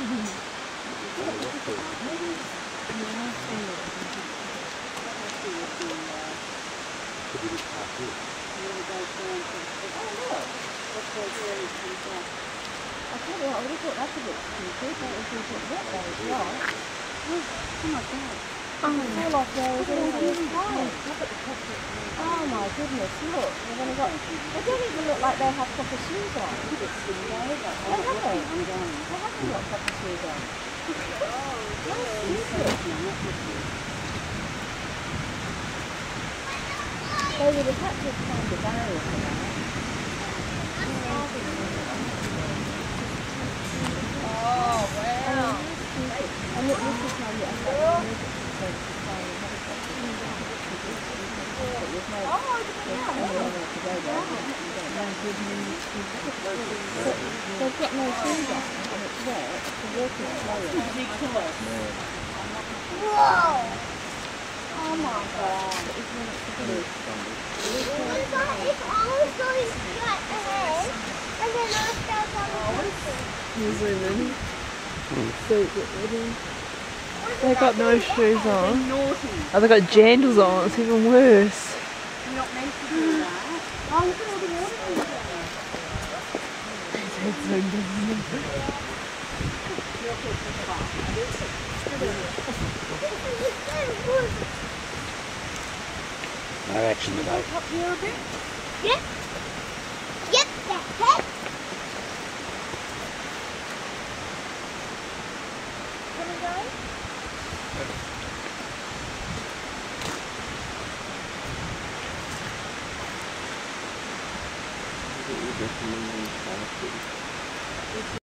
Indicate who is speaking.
Speaker 1: I tell you what, I would have thought that's a bit stupid, but if you put wet there as well. Oh my god. Oh, fall off there is oh my goodness, look. They've only got, they don't even look like they have proper shoes on. They haven't. They haven't got proper shoes on. They would have had to find a barrier for that.
Speaker 2: Oh, wow.
Speaker 1: And look, this is how you end up with they've got no shoes on and it's wet, the working slower.
Speaker 2: Whoa!
Speaker 1: Oh my god, isn't it good?
Speaker 2: It's always going straight ahead, and then I'll
Speaker 3: You zoom in. So good. They've got no shoes on. Oh, they've got jandals on. It's even worse.
Speaker 2: You're not meant to do that. Oh, look at all the water.
Speaker 3: His head's zoomed in.
Speaker 4: No action today.
Speaker 2: Up here a bit? Yep. Yep, that's it. Wanna go?
Speaker 4: Definitely